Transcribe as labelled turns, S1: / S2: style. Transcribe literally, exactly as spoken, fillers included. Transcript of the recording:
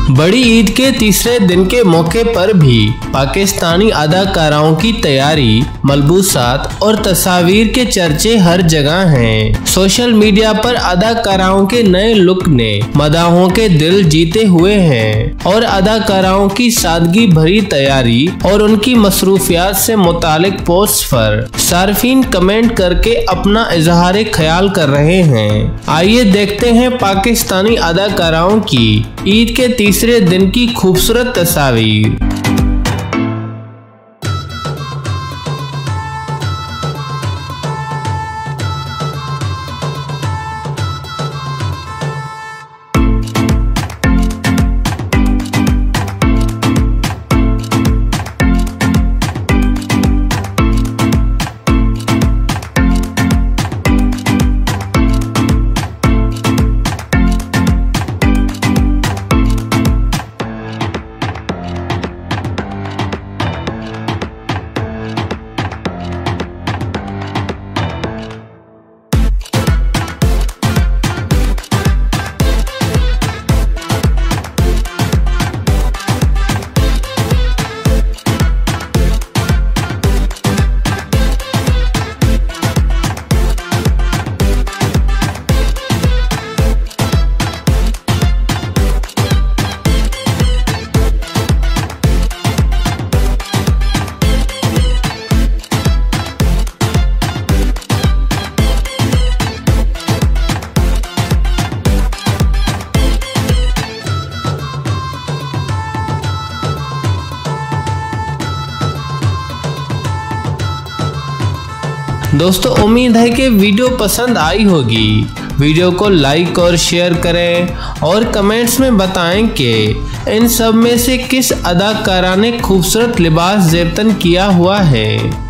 S1: बड़ी ईद के तीसरे दिन के मौके पर भी पाकिस्तानी अदाकाराओं की तैयारी, मलबूसात और तस्वीर के चर्चे हर जगह हैं। सोशल मीडिया पर अदाकाराओं के नए लुक ने मदाहों के दिल जीते हुए हैं और अदाकाराओं की सादगी भरी तैयारी और उनकी मसरूफियात से मुतालिक पोस्ट पर सार्फिन कमेंट करके अपना इजहार ख्याल कर रहे हैं। आइए देखते हैं पाकिस्तानी अदाकाराओं की ईद के तीसरे दिन की खूबसूरत तस्वीर। दोस्तों, उम्मीद है कि वीडियो पसंद आई होगी। वीडियो को लाइक और शेयर करें और कमेंट्स में बताएं कि इन सब में से किस अदाकारा ने खूबसूरत लिबास ज़ेबतन किया हुआ है।